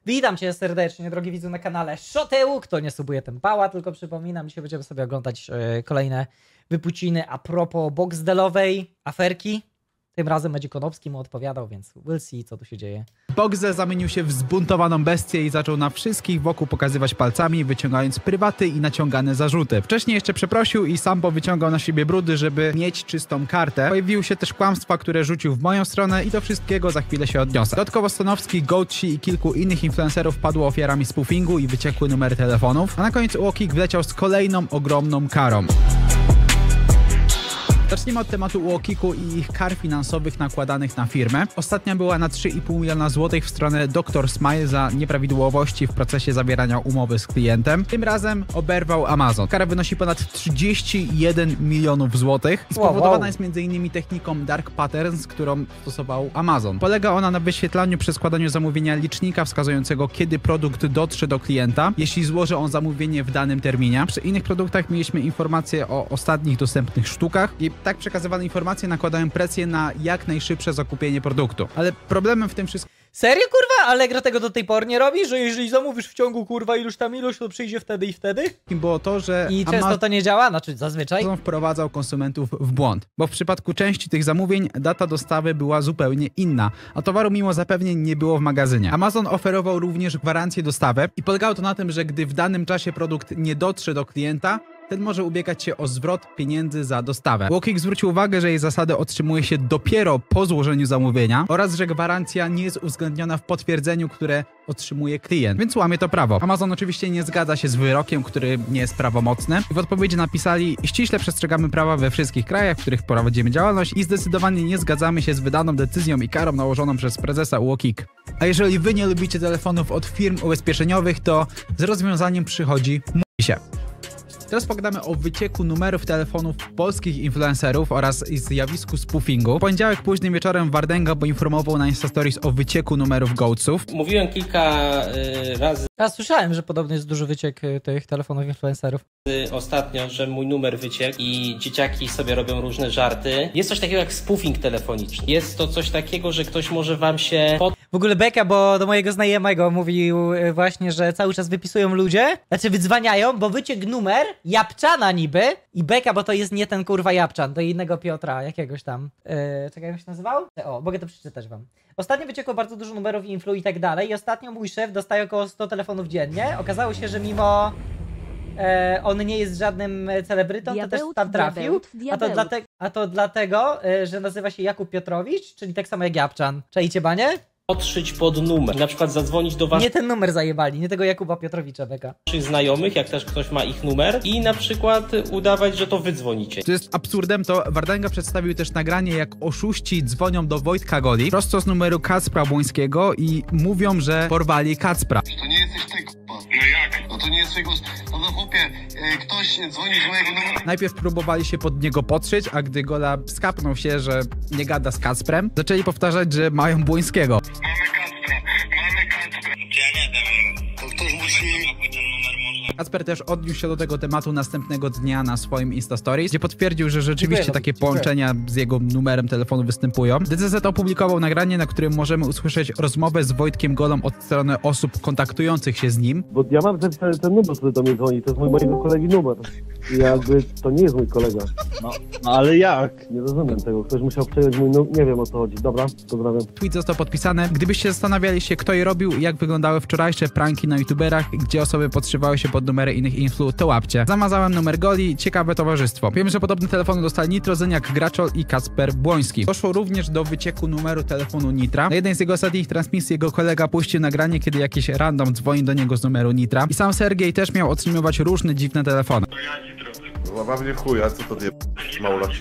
Witam cię serdecznie, drogi widzu na kanale Szotył. Kto nie subuje, ten pała, tylko przypominam, dzisiaj będziemy sobie oglądać kolejne wypuciny a propos boxdelowej aferki. Tym razem będzie Konopski mu odpowiadał, więc we'll see, co tu się dzieje. Boxe zamienił się w zbuntowaną bestię i zaczął na wszystkich wokół pokazywać palcami, wyciągając prywaty i naciągane zarzuty. Wcześniej jeszcze przeprosił i sam powyciągał na siebie brudy, żeby mieć czystą kartę. Pojawiły się też kłamstwa, które rzucił w moją stronę i do wszystkiego za chwilę się odniosę. Dodatkowo Stanowski, Goatsi i kilku innych influencerów padło ofiarami spoofingu i wyciekły numery telefonów, a na koniec UOKiK wleciał z kolejną ogromną karą. Zacznijmy od tematu UOKiK-u i ich kar finansowych nakładanych na firmę. Ostatnia była na 3,5 miliona złotych w stronę Dr. Smile za nieprawidłowości w procesie zawierania umowy z klientem. Tym razem oberwał Amazon. Kara wynosi ponad 31 milionów złotych i spowodowana jest m.in. techniką Dark Patterns, którą stosował Amazon. Polega ona na wyświetlaniu przy składaniu zamówienia licznika wskazującego, kiedy produkt dotrze do klienta, jeśli złoży on zamówienie w danym terminie. Przy innych produktach mieliśmy informacje o ostatnich dostępnych sztukach i tak przekazywane informacje nakładają presję na jak najszybsze zakupienie produktu. Ale problemem w tym wszystkim... Serio, kurwa? Allegro tego do tej pory nie robi? Że jeżeli zamówisz w ciągu, kurwa, iluś, to przyjdzie wtedy i wtedy? Było to, że I często to nie działa? Znaczy zazwyczaj? Amazon wprowadzał konsumentów w błąd, bo w przypadku części tych zamówień data dostawy była zupełnie inna, a towaru mimo zapewnień nie było w magazynie. Amazon oferował również gwarancję dostawy i polegało to na tym, że gdy w danym czasie produkt nie dotrze do klienta, ten może ubiegać się o zwrot pieniędzy za dostawę. UOKiK zwrócił uwagę, że jej zasady otrzymuje się dopiero po złożeniu zamówienia oraz, że gwarancja nie jest uwzględniona w potwierdzeniu, które otrzymuje klient, więc łamie to prawo. Amazon oczywiście nie zgadza się z wyrokiem, który nie jest prawomocny. I w odpowiedzi napisali: ściśle przestrzegamy prawa we wszystkich krajach, w których prowadzimy działalność i zdecydowanie nie zgadzamy się z wydaną decyzją i karą nałożoną przez prezesa UOKiK. A jeżeli wy nie lubicie telefonów od firm ubezpieczeniowych, to z rozwiązaniem przychodzi mówi się. Teraz pogadamy o wycieku numerów telefonów polskich influencerów oraz zjawisku spoofingu. W poniedziałek późnym wieczorem Wardęga poinformował na Instastories o wycieku numerów Goatsów. Mówiłem kilka razy Ja słyszałem, że podobno jest duży wyciek tych telefonów influencerów. ostatnio, że mój numer wyciekł i dzieciaki sobie robią różne żarty. Jest coś takiego jak spoofing telefoniczny. Jest to coś takiego, że ktoś może wam się... W ogóle beka, bo do mojego znajomego mówił właśnie, że cały czas wypisują ludzie, znaczy wydzwaniają, bo wyciekł numer Japczana niby i beka, bo to jest nie ten kurwa Japczan, to innego Piotra, jakiegoś tam. Czekaj, jak się nazywał? O, mogę to przeczytać wam. Ostatnio wyciekło bardzo dużo numerów influ i tak dalej i ostatnio mój szef dostaje około 100 telefonów dziennie. Okazało się, że mimo on nie jest żadnym celebrytą, to też tam trafił. A to dlatego, że nazywa się Jakub Piotrowicz, czyli tak samo jak Japczan. Czajcie, banie? Podszyć pod numer. Na przykład zadzwonić do Nie ten numer zajebali, nie tego Jakuba Piotrowicza, beka. waszych znajomych, jak też ktoś ma ich numer i na przykład udawać, że to wy dzwonicie. Co jest absurdem, to Wardęga przedstawił też nagranie, jak oszuści dzwonią do Wojtka Goli prosto z numeru Kacpra Błońskiego i mówią, że porwali Kacpra. To nie jesteś ty, k***a. No jak? No to nie jest twój głos. No to chłopie, ktoś dzwoni z mojego numeru. Najpierw próbowali się pod niego podszyć, a gdy Gola skapnął się, że nie gada z Kacprem, zaczęli powtarzać, że mają Błońskiego. Mamy Kacpra. Ja nie wiem. To ktoś musi... Kacper też odniósł się do tego tematu następnego dnia na swoim Instastories, gdzie potwierdził, że rzeczywiście takie połączenia z jego numerem telefonu występują. DCZ opublikował nagranie, na którym możemy usłyszeć rozmowę z Wojtkiem Golą od strony osób kontaktujących się z nim. Bo ja mam ten numer, który do mnie dzwoni, to jest mojego kolegi numer. I jakby to nie jest mój kolega. No ale jak? Nie rozumiem tego, ktoś musiał przejąć mój numer, nie wiem o co chodzi. Dobra, pozdrawiam. Tweet został podpisany. Gdybyście zastanawiali się, kto je robił i jak wyglądały wczorajsze pranki na youtuberach, gdzie osoby podszywały się pod numery innych influ, to łapcie. Zamazałem numer Goli, ciekawe towarzystwo. Wiem, że podobne telefony dostali Nitro, Zeniak, Graczol i Kacper Błoński. Doszło również do wycieku numeru telefonu Nitra. Na jednej z jego ostatnich transmisji jego kolega puścił nagranie, kiedy jakiś random dzwoni do niego z numeru Nitra. I sam Sergiej też miał otrzymywać różne dziwne telefony. Łapa mnie chuj, a co to nie małoleci?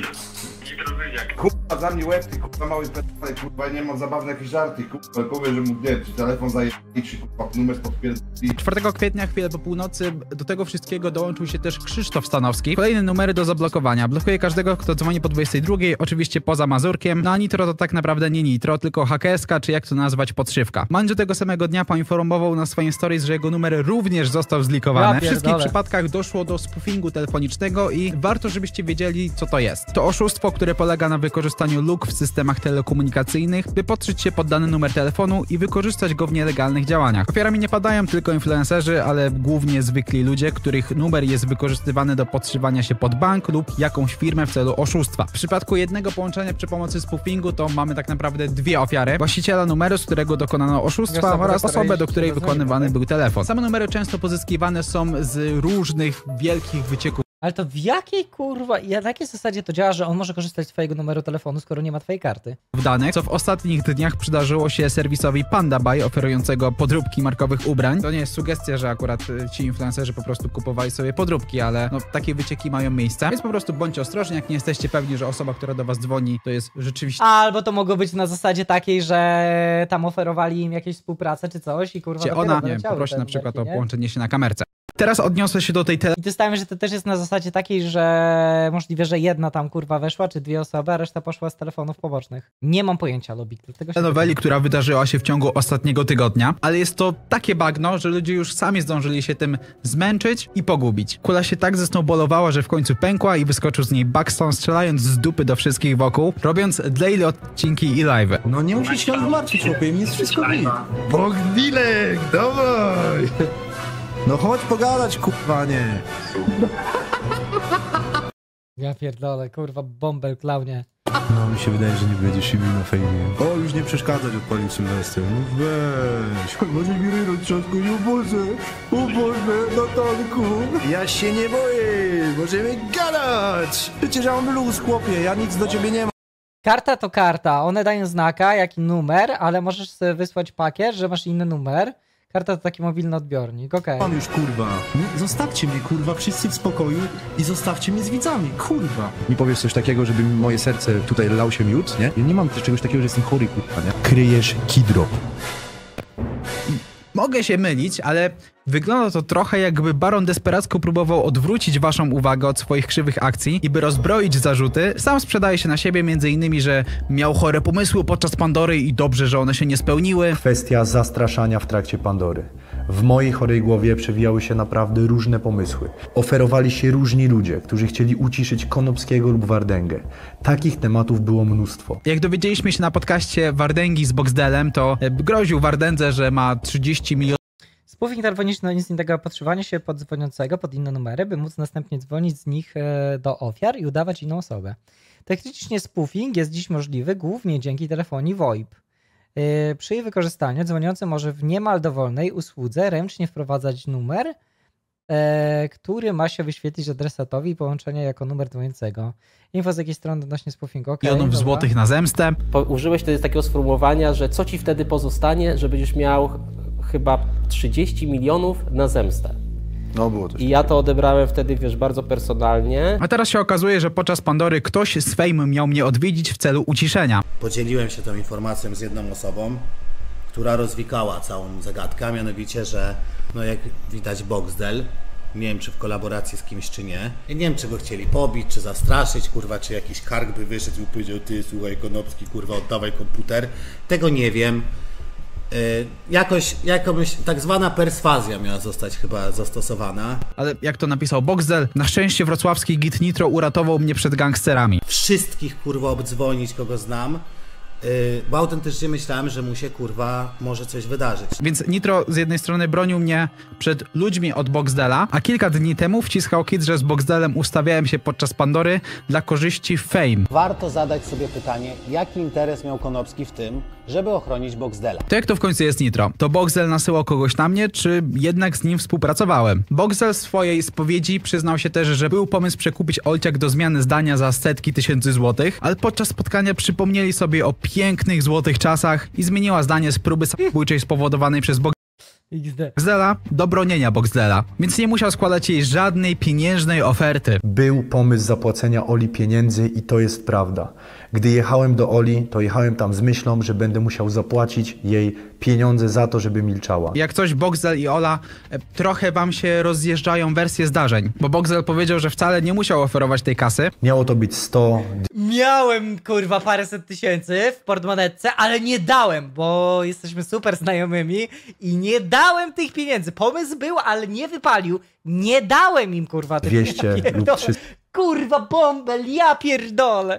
Kurwa, za mnie łeb, ty kurwa mały p***, kurwa, nie mam zabawne jakieś żarty, kurwa, powiem, że mu nie, czy telefon zajebali, czy kurwa numer potwierdzi. 4 kwietnia, chwilę po północy, do tego wszystkiego dołączył się też Krzysztof Stanowski. Kolejne numery do zablokowania. Blokuje każdego, kto dzwoni po 22, oczywiście poza Mazurkiem. No a Nitro to tak naprawdę nie Nitro, tylko hakerska, czy jak to nazwać, podszywka. Mandzio tego samego dnia poinformował na swoim stories, że jego numer również został zlikowany. W wszystkich przypadkach doszło do spoofingu telefonicznego i warto, żebyście wiedzieli, co to jest. To oszustwo, które polega polega na wykorzystaniu luk w systemach telekomunikacyjnych, by podszyć się pod dany numer telefonu i wykorzystać go w nielegalnych działaniach. Ofiarami nie padają tylko influencerzy, ale głównie zwykli ludzie, których numer jest wykorzystywany do podszywania się pod bank lub jakąś firmę w celu oszustwa. W przypadku jednego połączenia przy pomocy spoofingu to mamy tak naprawdę dwie ofiary. Właściciela numeru, z którego dokonano oszustwa oraz osobę, do której wykonywany był telefon. Same numery często pozyskiwane są z różnych wielkich wycieków Ale to w jakiej kurwa, na jakiej zasadzie to działa, że on może korzystać z twojego numeru telefonu, skoro nie ma twojej karty? danych, co w ostatnich dniach przydarzyło się serwisowi PandaBuy, oferującego podróbki markowych ubrań. To nie jest sugestia, że akurat ci influencerzy po prostu kupowali sobie podróbki, ale no, takie wycieki mają miejsce. Więc po prostu bądźcie ostrożni, jak nie jesteście pewni, że osoba, która do was dzwoni, to jest rzeczywiście... Albo to mogło być na zasadzie takiej, że tam oferowali im jakieś współpracę czy coś i kurwa ona, nie wiem, poprosi na przykład o połączenie się na kamerce. Teraz odniosę się do tej I dostałem, że to też jest na zasadzie takiej, że możliwe, że jedna tam kurwa weszła, czy dwie osoby, a reszta poszła z telefonów pobocznych. Nie mam pojęcia, Lobik. noweli, która wydarzyła się w ciągu ostatniego tygodnia, ale jest to takie bagno, że ludzie już sami zdążyli się tym zmęczyć i pogubić. Kula się tak zesnowballowała, że w końcu pękła i wyskoczył z niej Buxton, strzelając z dupy do wszystkich wokół, robiąc daily odcinki i live'y. No nie musisz się martwić, chłopie, mi jest wszystko git. Bogdilek, dawaj! No chodź pogadać, kurwa, nie. Ja pierdolę, kurwa, bąbel, klaunie. No mi się wydaje, że nie będziesz się bił na fejmie. O, już nie przeszkadzać, odpalił Sylwester. No weź. Może mi ryno trzasku, o Boże, Natalku. Ja się nie boję, możemy gadać. Przecież ja mam luz, chłopie, ja nic do ciebie nie mam. Karta to karta, one dają znaka, jaki numer, ale możesz sobie wysłać pakiet, że masz inny numer. Karta to taki mobilny odbiornik, okej. Mam już, kurwa. Nie, zostawcie mnie, kurwa, wszyscy w spokoju i zostawcie mnie z widzami, kurwa. Mi powiesz coś takiego, żeby moje serce tutaj lał się miód, nie? Ja nie mam też czegoś takiego, że jestem chory, kurwa, nie? Kryjesz kidrop. Mogę się mylić, ale wygląda to trochę jakby Baron desperacko próbował odwrócić waszą uwagę od swoich krzywych akcji i by rozbroić zarzuty, sam sprzedaje się na siebie m.in., że miał chore pomysły podczas Pandory i dobrze, że one się nie spełniły. Kwestia zastraszania w trakcie Pandory. W mojej chorej głowie przewijały się naprawdę różne pomysły. Oferowali się różni ludzie, którzy chcieli uciszyć Konopskiego lub Wardęgę. Takich tematów było mnóstwo. Jak dowiedzieliśmy się na podcaście Wardęgi z Boxdelem, to groził Wardędze, że ma 30 milionów. Spoofing telefoniczny nic innego podszywanie się pod dzwoniącego, pod inne numery, by móc następnie dzwonić z nich do ofiar i udawać inną osobę. Technicznie spoofing jest dziś możliwy głównie dzięki telefonii VoIP. Przy jej wykorzystaniu dzwoniący może w niemal dowolnej usłudze ręcznie wprowadzać numer, który ma się wyświetlić adresatowi i połączenia jako numer dzwoniącego. Info z jakiej strony odnośnie spoofingu. Milionów złotych na zemstę. Użyłeś wtedy takiego sformułowania, że co ci wtedy pozostanie, że będziesz miał chyba 30 milionów na zemstę. No było też. I ja to odebrałem wtedy, wiesz, bardzo personalnie. A teraz się okazuje, że podczas Pandory ktoś z Fame miał mnie odwiedzić w celu uciszenia. Podzieliłem się tą informacją z jedną osobą, która rozwikała całą zagadkę, a mianowicie, że no jak widać Boxdel, nie wiem czy w kolaboracji z kimś czy nie, nie wiem czy go chcieli pobić, czy zastraszyć, kurwa, czy jakiś kark by wyszedł i powiedział: ty, słuchaj Konopski, kurwa, oddawaj komputer. Tego nie wiem. Jakoś tak zwana perswazja miała zostać chyba zastosowana. Ale jak to napisał Boxdel, na szczęście wrocławski git Nitro uratował mnie przed gangsterami. Wszystkich, kurwa, obdzwonić, kogo znam, bo autentycznie myślałem, że mu się, kurwa, może coś wydarzyć. Więc Nitro z jednej strony bronił mnie przed ludźmi od Boxdela, a kilka dni temu wciskał kit, że z Boxdelem ustawiałem się podczas Pandory dla korzyści Fame. Warto zadać sobie pytanie, jaki interes miał Konopski w tym, żeby ochronić Boxdela. To jak to w końcu jest Nitro? To Boxdel nasyłał kogoś na mnie, czy jednak z nim współpracowałem? Boxdel w swojej spowiedzi przyznał się też, że był pomysł przekupić Olciak do zmiany zdania za setki tysięcy złotych, ale podczas spotkania przypomnieli sobie o pięknych złotych czasach i zmieniła zdanie z próby samobójczej spowodowanej przez Boxdela do bronienia Boxdela, więc nie musiał składać jej żadnej pieniężnej oferty. Był pomysł zapłacenia Oli pieniędzy i to jest prawda. Gdy jechałem do Oli, to jechałem tam z myślą, że będę musiał zapłacić jej pieniądze za to, żeby milczała. Jak coś, Boxdel i Ola trochę wam się rozjeżdżają wersje zdarzeń, bo Boxdel powiedział, że wcale nie musiał oferować tej kasy. Miało to być 100... Miałem, kurwa, paręset tysięcy w portmonetce, ale nie dałem, bo jesteśmy super znajomymi i nie dałem tych pieniędzy. Pomysł był, ale nie wypalił. Nie dałem im, kurwa, tych 200 lub 300. Kurwa, bąbel, ja pierdolę.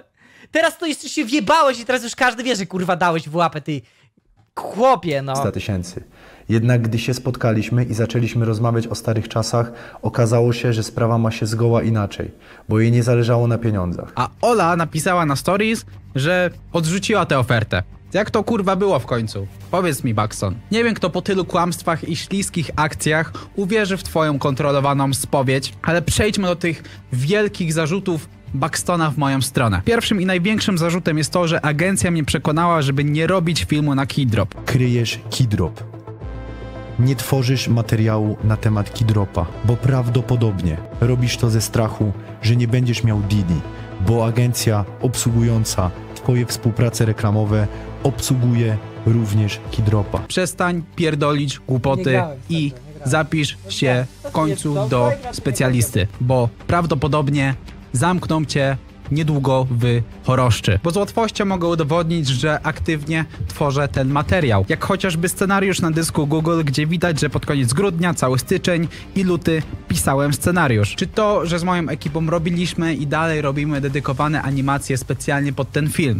Teraz to jeszcze się wjebałeś i teraz już każdy wie, że kurwa dałeś w łapę, ty chłopie, no. 100 000. Jednak gdy się spotkaliśmy i zaczęliśmy rozmawiać o starych czasach, okazało się, że sprawa ma się zgoła inaczej, bo jej nie zależało na pieniądzach. A Ola napisała na stories, że odrzuciła tę ofertę. Jak to kurwa było w końcu? Powiedz mi, Buxton. Nie wiem, kto po tylu kłamstwach i śliskich akcjach uwierzy w twoją kontrolowaną spowiedź, ale przejdźmy do tych wielkich zarzutów Buxtona w moją stronę. Pierwszym i największym zarzutem jest to, że agencja mnie przekonała, żeby nie robić filmu na Keydrop. Kryjesz Keydrop. Nie tworzysz materiału na temat Keydropa, bo prawdopodobnie robisz to ze strachu, że nie będziesz miał Didi, bo agencja obsługująca twoje współprace reklamowe obsługuje również Keydropa. Przestań pierdolić głupoty i zapisz się w końcu do specjalisty, bo prawdopodobnie zamkną cię niedługo w choroszczy. Bo z łatwością mogę udowodnić, że aktywnie tworzę ten materiał. Jak chociażby scenariusz na dysku Google, gdzie widać, że pod koniec grudnia, cały styczeń i luty pisałem scenariusz. Czy to, że z moją ekipą robiliśmy i dalej robimy dedykowane animacje specjalnie pod ten film.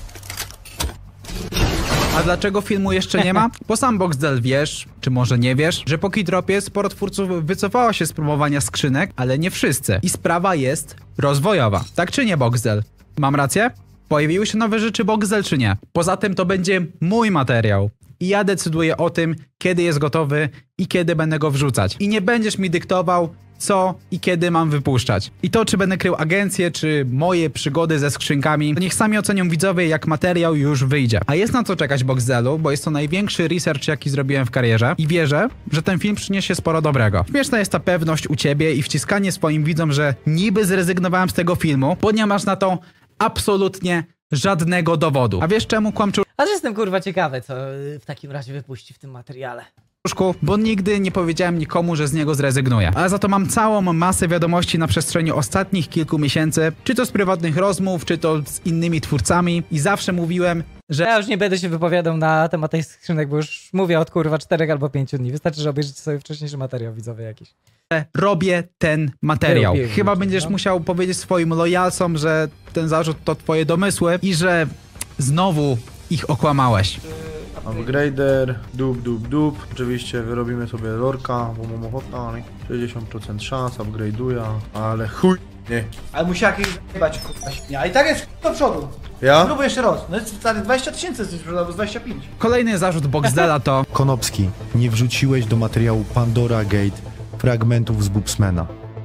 A dlaczego filmu jeszcze nie ma? Bo sam Boxdel wiesz, czy może nie wiesz, że po Keydropie sporo twórców wycofało się z promowania skrzynek, ale nie wszyscy. I sprawa jest rozwojowa. Tak czy nie, Boxdel? Mam rację? Pojawiły się nowe rzeczy, Boxdel, czy nie? Poza tym to będzie mój materiał. I ja decyduję o tym, kiedy jest gotowy i kiedy będę go wrzucać. I nie będziesz mi dyktował, co i kiedy mam wypuszczać. I to, czy będę krył agencję, czy moje przygody ze skrzynkami, to niech sami ocenią widzowie, jak materiał już wyjdzie. A jest na co czekać, Boxdelu, bo jest to największy research, jaki zrobiłem w karierze i wierzę, że ten film przyniesie sporo dobrego. Śmieszna jest ta pewność u ciebie i wciskanie swoim widzom, że niby zrezygnowałem z tego filmu, bo nie masz na to absolutnie żadnego dowodu. A wiesz czemu, kłamczu? A że jestem kurwa ciekawy, co w takim razie wypuści w tym materiale. Bo nigdy nie powiedziałem nikomu, że z niego zrezygnuję. Ale za to mam całą masę wiadomości na przestrzeni ostatnich kilku miesięcy, czy to z prywatnych rozmów, czy to z innymi twórcami i zawsze mówiłem, że ja już nie będę się wypowiadał na temat tych skrzynek, bo już mówię od kurwa 4 albo 5 dni. Wystarczy, że obejrzycie sobie wcześniejszy materiał widzowy jakiś. Robię ten materiał. Chyba będziesz no. musiał powiedzieć swoim lojalsom, że ten zarzut to twoje domysły i że znowu ich okłamałeś. Upgrader, dup. Oczywiście wyrobimy sobie lorka, bo mam ochotę, 60% szans, upgrade'uję, ale chuj nie. Ale musiał jakieś zajebać kurwa śmia. A i tak jest do przodu. Ja? Spróbuj jeszcze raz. No jest stary 20 000 jesteś sprzedał, z 25. Kolejny zarzut Boxdela to... Konopski, nie wrzuciłeś do materiału Pandora Gate fragmentów z Bubsmana.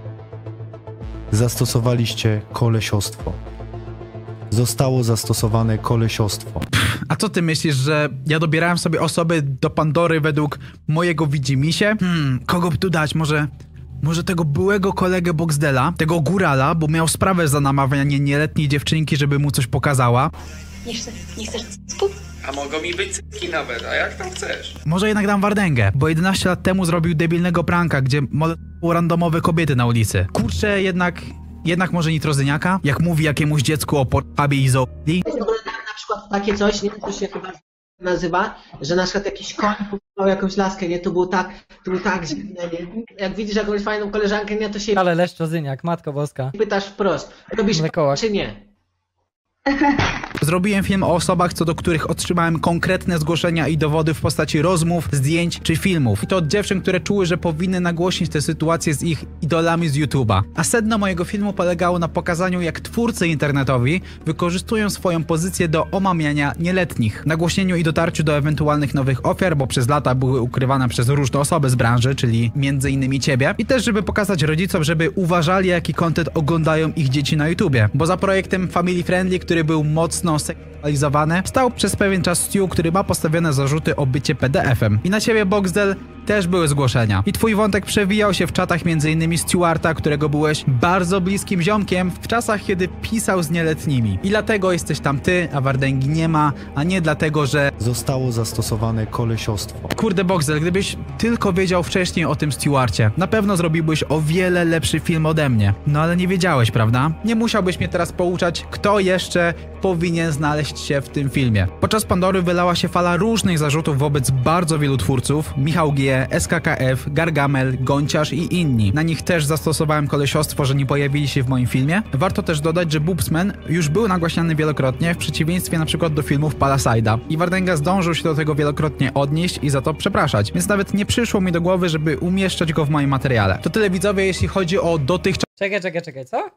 Zastosowaliście kolesiostwo. Zostało zastosowane kolesiostwo. A co ty myślisz, że ja dobierałem sobie osoby do Pandory według mojego widzimisię? Kogo by tu dać? Może tego byłego kolegę Boxdela, tego górala, bo miał sprawę za namawianie nieletniej dziewczynki, żeby mu coś pokazała. Nie chcesz cycków? A mogą mi być cycki nawet, a jak tam chcesz? Może jednak dam wardęgę, bo 11 lat temu zrobił debilnego pranka, gdzie molestował randomowe kobiety na ulicy. Kurczę, jednak może nitrozyniaka? Jak mówi jakiemuś dziecku o portabie i zooli? Na przykład takie coś, nie, to się chyba nazywa, że na przykład jakiś koń pokonał jakąś laskę, nie, to było tak zimne, nie. Jak widzisz jakąś fajną koleżankę, nie, to się... Ale leszczozyniak, Matko Boska. Pytasz wprost, robisz czy nie? Zrobiłem film o osobach, co do których otrzymałem konkretne zgłoszenia i dowody w postaci rozmów, zdjęć czy filmów. I to od dziewczyn, które czuły, że powinny nagłośnić tę sytuację z ich idolami z YouTube'a. A sedno mojego filmu polegało na pokazaniu, jak twórcy internetowi wykorzystują swoją pozycję do omamiania nieletnich. Nagłośnieniu i dotarciu do ewentualnych nowych ofiar, bo przez lata były ukrywane przez różne osoby z branży, czyli między innymi ciebie. I też, żeby pokazać rodzicom, żeby uważali, jaki content oglądają ich dzieci na YouTubie. Bo za projektem Family Friendly, który był mocno seksualizowany, stał przez pewien czas Stu, który ma postawione zarzuty o bycie PDF-em. I na ciebie, Boxdel, też były zgłoszenia. I twój wątek przewijał się w czatach m.in. Stuarta, którego byłeś bardzo bliskim ziomkiem w czasach, kiedy pisał z nieletnimi. I dlatego jesteś tam ty, a wardęgi nie ma, a nie dlatego, że zostało zastosowane kolesiostwo. Kurde Boxdel, gdybyś tylko wiedział wcześniej o tym Stewarcie, na pewno zrobiłbyś o wiele lepszy film ode mnie. No ale nie wiedziałeś, prawda? Nie musiałbyś mnie teraz pouczać, kto jeszcze powinien znaleźć się w tym filmie. Podczas Pandory wylała się fala różnych zarzutów wobec bardzo wielu twórców. Michał G, SKKF, Gargamel, Gonciarz i inni. Na nich też zastosowałem kolesiostwo, że nie pojawili się w moim filmie. Warto też dodać, że Boobsman już był nagłaśniany wielokrotnie, w przeciwieństwie na przykład do filmów Palaside'a. I Wardęga zdążył się do tego wielokrotnie odnieść i za to przepraszać. Więc nawet nie przyszło mi do głowy, żeby umieszczać go w moim materiale. To tyle widzowie, jeśli chodzi o dotychczas... Czekaj, co?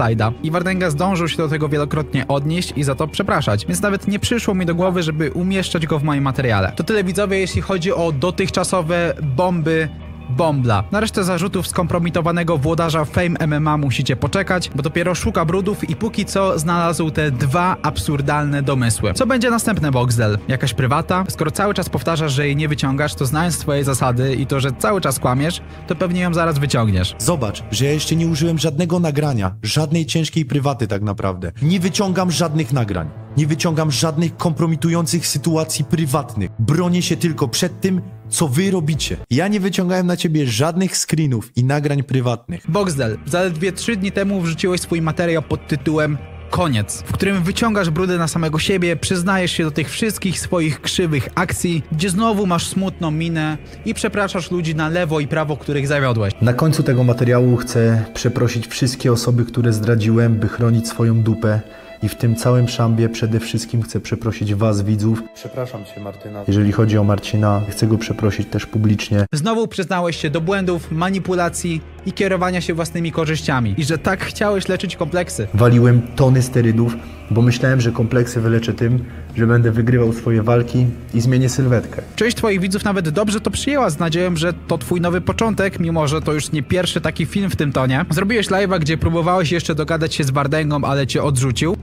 I Wardęga zdążył się do tego wielokrotnie odnieść i za to przepraszać, więc nawet nie przyszło mi do głowy, żeby umieszczać go w moim materiale. To tyle widzowie, jeśli chodzi o dotychczasowe bomby Bombla. Na resztę zarzutów skompromitowanego włodarza Fame MMA musicie poczekać, bo dopiero szuka brudów i póki co znalazł te dwa absurdalne domysły. Co będzie następne, Boxdel? Jakaś prywata? Skoro cały czas powtarzasz, że jej nie wyciągasz, to znając twoje zasady i to, że cały czas kłamiesz, to pewnie ją zaraz wyciągniesz. Zobacz, że ja jeszcze nie użyłem żadnego nagrania, żadnej ciężkiej prywaty tak naprawdę. Nie wyciągam żadnych nagrań. Nie wyciągam żadnych kompromitujących sytuacji prywatnych. Bronię się tylko przed tym, co wy robicie. Ja nie wyciągałem na ciebie żadnych screenów i nagrań prywatnych. Boxdel, zaledwie 3 dni temu wrzuciłeś swój materiał pod tytułem Koniec, w którym wyciągasz brudy na samego siebie, przyznajesz się do tych wszystkich swoich krzywych akcji, gdzie znowu masz smutną minę i przepraszasz ludzi na lewo i prawo, których zawiodłeś. Na końcu tego materiału chcę przeprosić wszystkie osoby, które zdradziłem, by chronić swoją dupę. I w tym całym szambie przede wszystkim chcę przeprosić was, widzów. Przepraszam cię, Martyna. Jeżeli chodzi o Marcina, chcę go przeprosić też publicznie. Znowu przyznałeś się do błędów, manipulacji i kierowania się własnymi korzyściami. I że tak chciałeś leczyć kompleksy. Waliłem tony sterydów, bo myślałem, że kompleksy wyleczę tym, że będę wygrywał swoje walki i zmienię sylwetkę. Część twoich widzów nawet dobrze to przyjęła z nadzieją, że to twój nowy początek, mimo że to już nie pierwszy taki film w tym tonie. Zrobiłeś live'a, gdzie próbowałeś jeszcze dogadać się z Wardęgą, ale cię odrzucił.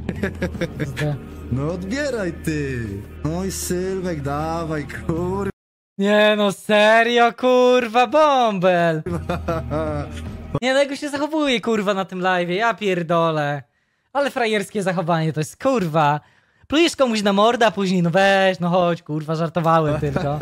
No odbieraj ty. No i Sylwek, dawaj, kurwa. Nie no, serio, kurwa, Bąbel. Nie no, jak się zachowuje, kurwa, na tym live'ie, ja pierdolę. Ale frajerskie zachowanie to jest, kurwa. Plujesz komuś na mordę, a później, no weź, no chodź, kurwa, żartowałem tylko.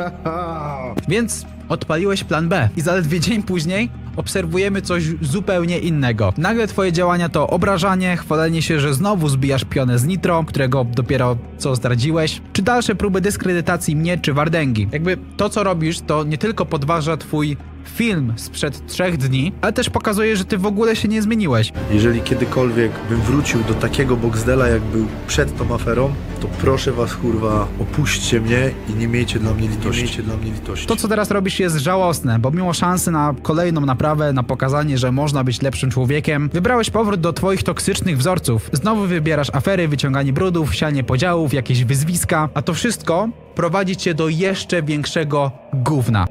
Więc odpaliłeś plan B i zaledwie dzień później obserwujemy coś zupełnie innego. Nagle twoje działania to obrażanie, chwalenie się, że znowu zbijasz pionę z Nitro, którego dopiero co zdradziłeś, czy dalsze próby dyskredytacji mnie czy Wardęgi. Jakby to, co robisz, to nie tylko podważa twój film sprzed 3 dni, ale też pokazuje, że ty w ogóle się nie zmieniłeś. Jeżeli kiedykolwiek bym wrócił do takiego Boxdela, jak był przed tą aferą, to proszę was, kurwa, opuśćcie mnie i nie miejcie dla mnie litości. To, co teraz robisz, jest żałosne, bo mimo szansy na kolejną naprawę, na pokazanie, że można być lepszym człowiekiem, wybrałeś powrót do twoich toksycznych wzorców. Znowu wybierasz afery, wyciąganie brudów, sianie podziałów, jakieś wyzwiska, a to wszystko prowadzi cię do jeszcze większego gówna.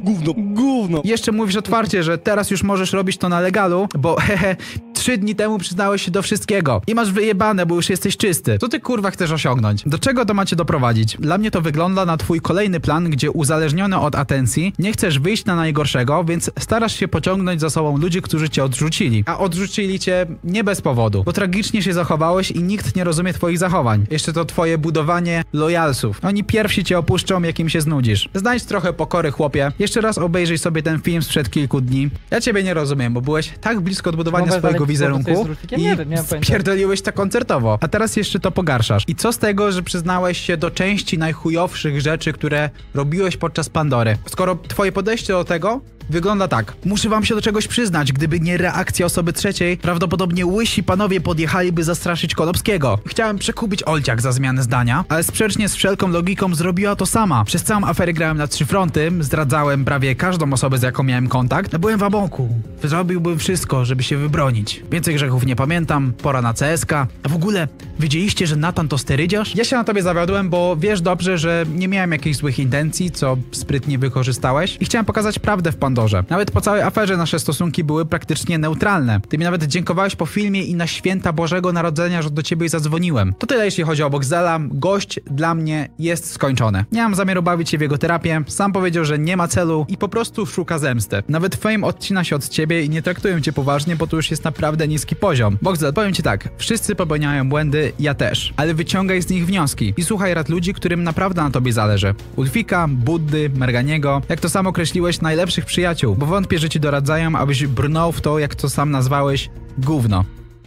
Gówno. Jeszcze mówisz otwarcie, że teraz już możesz robić to na legalu, bo 3 dni temu przyznałeś się do wszystkiego i masz wyjebane, bo już jesteś czysty. Co ty kurwa chcesz osiągnąć? Do czego to macie doprowadzić? Dla mnie to wygląda na twój kolejny plan, gdzie uzależniony od atencji nie chcesz wyjść na najgorszego, więc starasz się pociągnąć za sobą ludzi, którzy cię odrzucili. A odrzucili cię nie bez powodu, bo tragicznie się zachowałeś i nikt nie rozumie twoich zachowań. Jeszcze to twoje budowanie lojalsów. Oni pierwsi cię opuszczą, jak im się znudzisz. Znajdź trochę pokory, chłopie. Jeszcze raz obejrzyj sobie ten film sprzed kilku dni. Ja ciebie nie rozumiem, bo byłeś tak blisko odbudowania swojego wizerunku i spierdoliłeś to koncertowo. A teraz jeszcze to pogarszasz. I co z tego, że przyznałeś się do części najchujowszych rzeczy, które robiłeś podczas Pandory? Skoro twoje podejście do tego wygląda tak. Muszę wam się do czegoś przyznać. Gdyby nie reakcja osoby trzeciej, prawdopodobnie łysi panowie podjechaliby zastraszyć Konopskiego. Chciałem przekupić Olciak za zmianę zdania, ale sprzecznie z wszelką logiką zrobiła to sama. Przez całą aferę grałem na 3 fronty, zdradzałem prawie każdą osobę, z jaką miałem kontakt. Byłem w amoku. Zrobiłbym wszystko, żeby się wybronić. Więcej grzechów nie pamiętam, pora na CSK. A w ogóle, wiedzieliście, że Natan to sterydziarz? Ja się na tobie zawiodłem, bo wiesz dobrze, że nie miałem jakichś złych intencji, co sprytnie wykorzystałeś i chciałem pokazać prawdę w Pandorze. Pandorze. Nawet po całej aferze nasze stosunki były praktycznie neutralne. Ty mi nawet dziękowałeś po filmie i na święta Bożego Narodzenia, że do ciebie zadzwoniłem. To tyle jeśli chodzi o Boxdela. Gość dla mnie jest skończony. Nie mam zamiaru bawić się w jego terapię. Sam powiedział, że nie ma celu i po prostu szuka zemsty. Nawet Fame odcina się od ciebie i nie traktują cię poważnie, bo to już jest naprawdę niski poziom. Boxdel, powiem ci tak. Wszyscy popełniają błędy, ja też. Ale wyciągaj z nich wnioski i słuchaj rad ludzi, którym naprawdę na tobie zależy. Ulfika, Buddy, Merganiego, jak to sam określiłeś, najlepszych przyjaciół, bo wątpię, że ci doradzają, abyś brnął w to, jak to sam nazwałeś, gówno.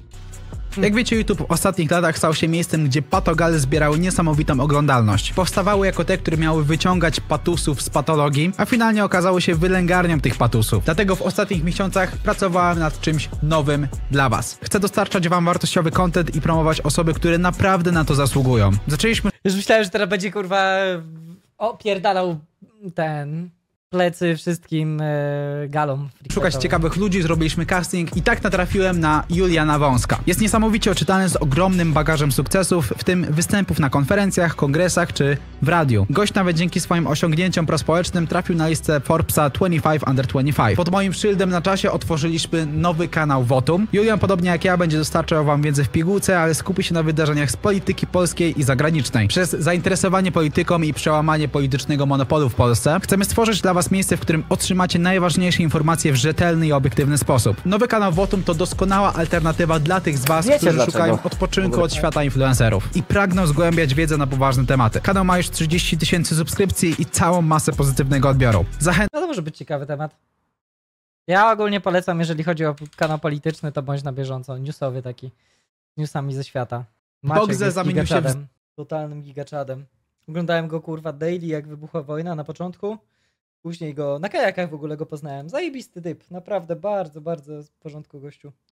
Jak wiecie, YouTube w ostatnich latach stał się miejscem, gdzie patogali zbierały niesamowitą oglądalność. Powstawały jako te, które miały wyciągać patusów z patologii, a finalnie okazały się wylęgarnią tych patusów. Dlatego w ostatnich miesiącach pracowałem nad czymś nowym dla was. Chcę dostarczać wam wartościowy content i promować osoby, które naprawdę na to zasługują. Zaczęliśmy... Już myślałem, że teraz będzie kurwa opierdalał ten... plecy wszystkim galom. Szukać ciekawych ludzi, zrobiliśmy casting i tak natrafiłem na Juliana Wąska. Jest niesamowicie oczytany z ogromnym bagażem sukcesów, w tym występów na konferencjach, kongresach czy w radiu. Gość nawet dzięki swoim osiągnięciom prospołecznym trafił na listę Forbesa 25 Under 25. Pod moim szyldem na czasie otworzyliśmy nowy kanał Votum. Julian, podobnie jak ja, będzie dostarczał wam wiedzę w pigułce, ale skupi się na wydarzeniach z polityki polskiej i zagranicznej. Przez zainteresowanie polityką i przełamanie politycznego monopolu w Polsce chcemy stworzyć dla was miejsce, w którym otrzymacie najważniejsze informacje w rzetelny i obiektywny sposób. Nowy kanał Votum to doskonała alternatywa dla tych z was, którzy szukają odpoczynku od świata influencerów i pragną zgłębiać wiedzę na poważne tematy. Kanał ma już 30 000 subskrypcji i całą masę pozytywnego odbioru. No to może być ciekawy temat. Ja ogólnie polecam, jeżeli chodzi o kanał polityczny, to bądź na bieżąco. Newsowy taki. Z newsami ze świata. Maciek jest zamienił się w... totalnym gigaczadem. Oglądałem go kurwa daily, jak wybuchła wojna na początku. Później go, na kajakach w ogóle go poznałem. Zajebisty typ. Naprawdę bardzo, bardzo w porządku gościu.